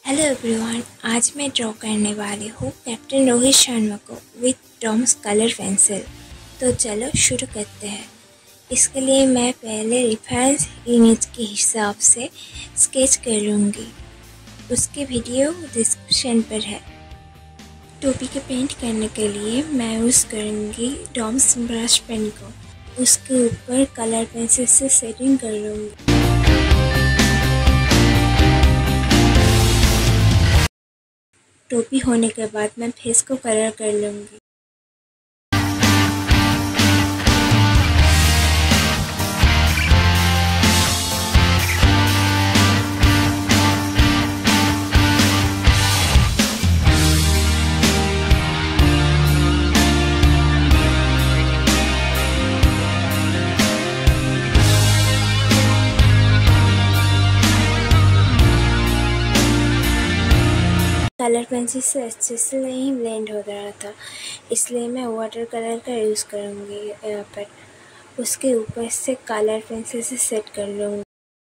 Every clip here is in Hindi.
हेलो एवरीवन, आज मैं ड्रॉ करने वाली हूँ कैप्टन रोहित शर्मा को विथ डॉम्स कलर पेंसिल। तो चलो शुरू करते हैं। इसके लिए मैं पहले रेफरेंस इमेज के हिसाब से स्केच कर लूँगी। उसकी वीडियो डिस्क्रिप्शन पर है। टोपी के पेंट करने के लिए मैं यूज़ करूँगी डॉम्स ब्रश पेन को। उसके ऊपर कलर पेंसिल से सेटिंग कर लूँगी। टोपी होने के बाद मैं फेस को कलर कर लूँगी। कलर पेंसिल से अच्छे से नहीं ब्लेंड हो रहा था, इसलिए मैं वाटर कलर का यूज़ करूँगी यहाँ पर। उसके ऊपर से कलर पेंसिल से सेट कर लूँगी।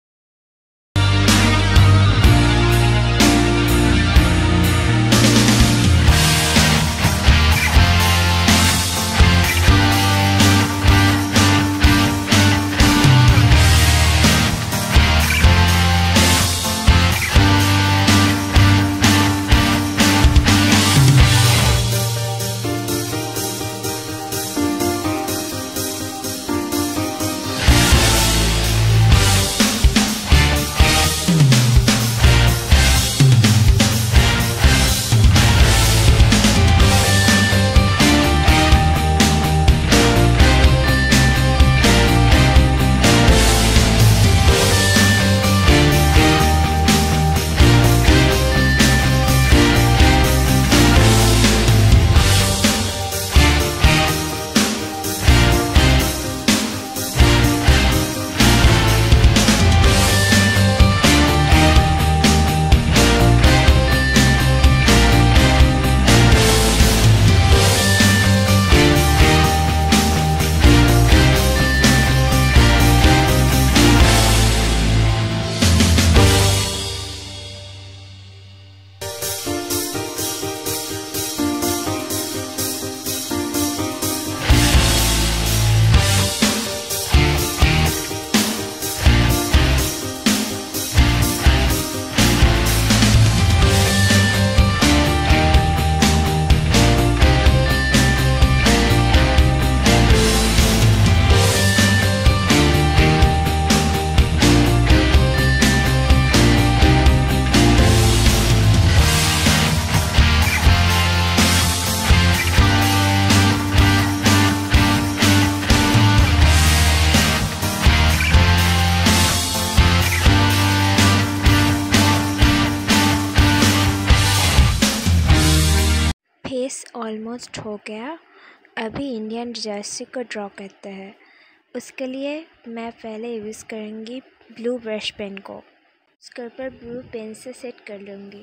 फेस ऑलमोस्ट हो गया। अभी इंडियन जर्सी को ड्रॉ करते हैं। उसके लिए मैं पहले यूज़ करूँगी ब्लू ब्रश पेन को। उसके ऊपर ब्लू पेन से सेट कर लूँगी।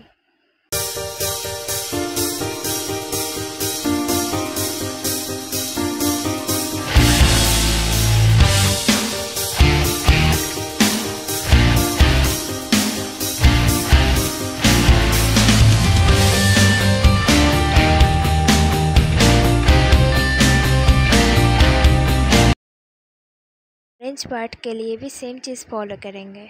ऑरेंज पार्ट के लिए भी सेम चीज़ फॉलो करेंगे।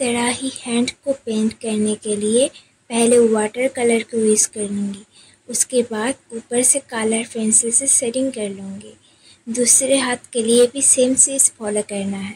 तरह ही हैंड को पेंट करने के लिए पहले वाटर कलर को यूज़ कर लूँगी। उसके बाद ऊपर से कलर पेंसिल से शेडिंग कर लूँगी। दूसरे हाथ के लिए भी सेम चीज़ फॉलो करना है।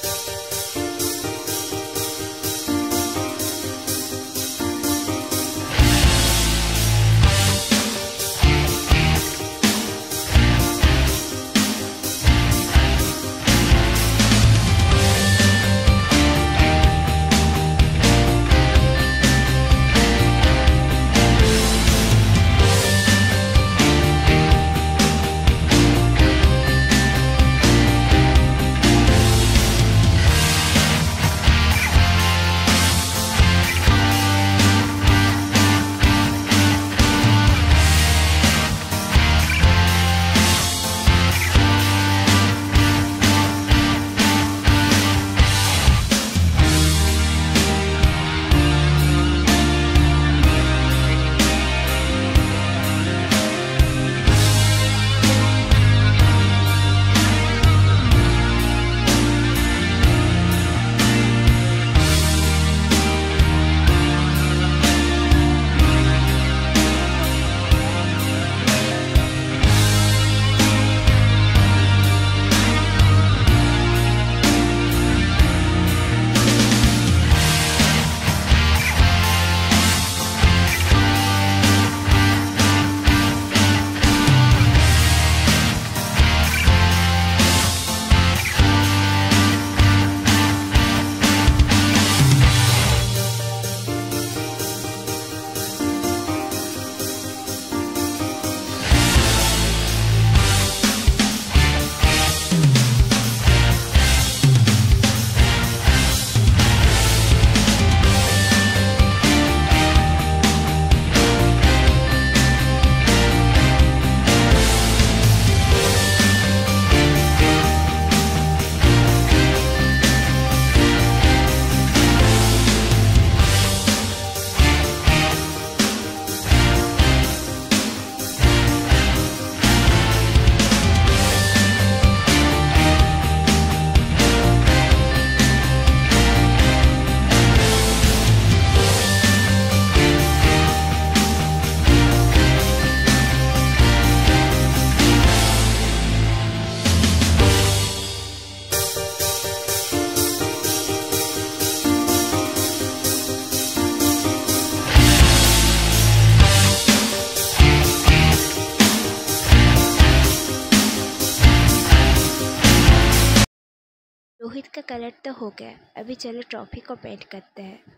रोहित का कलर तो हो गया, अभी चलो ट्रॉफी को पेंट करते हैं।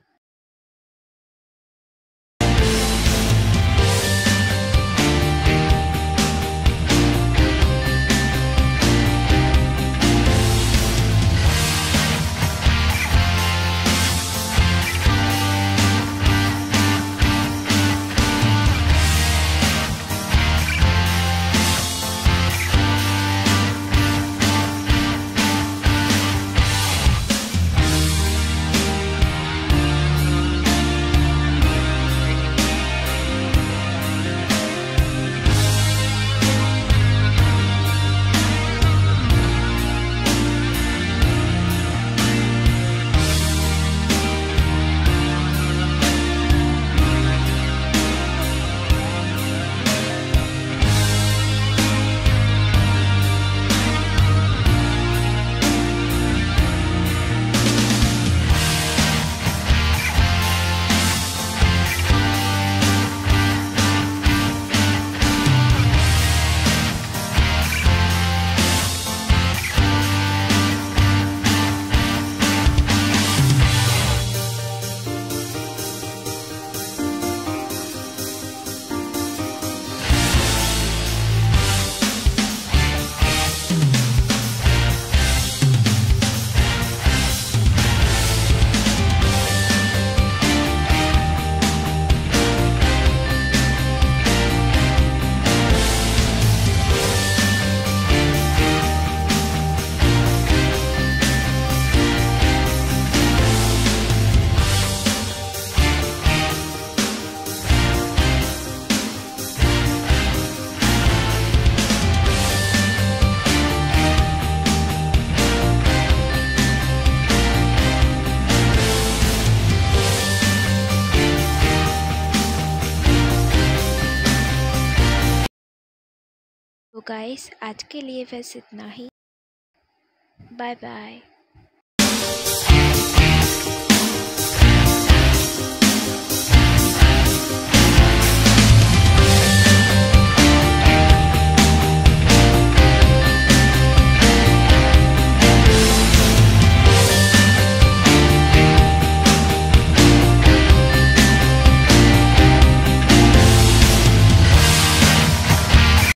गाइस आज के लिए बस इतना ही। Bye bye.